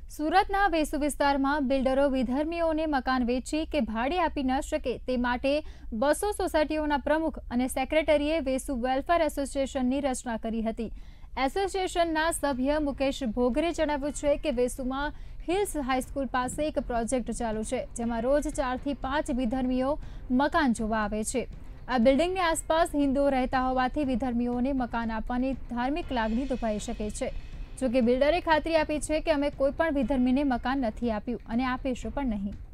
સુરતના વેસુ વિસ્તારમાં બિલ્ડરો વિધર્મીઓને મકાન વેચી કે ભાડે આપી ન શકે તે માટે 200 સોસાયટીઓના પ્રમુખ અને સેક્રેટરીએ વેસુ વેલફેર એસોસિએશનની રચના કરી હતી। એસોસિએશનના સભ્ય મુકેશ ભોગરે જણાવ્યું છે કે વેસુમાં હિલ્સ હાઈસ્કૂલ પાસે એક પ્રોજેક્ટ ચાલુ છે, જેમાં રોજ 4 થી 5 વિધર્મીઓ મકાન જોવા આવે છે। આ બિલ્ડિંગની આસપાસ હિન્દુઓ રહેતા હોવાથી વિધર્મીઓને મકાન આપવાની ધાર્મિક લાગણી દુભાઈ શકે છે। જો કે બિલ્ડરે ખાતરી આપી છે કે અમે કોઈ પણ વિધર્મીને મકાન નથી આપ્યું અને આપીશું પણ નહીં।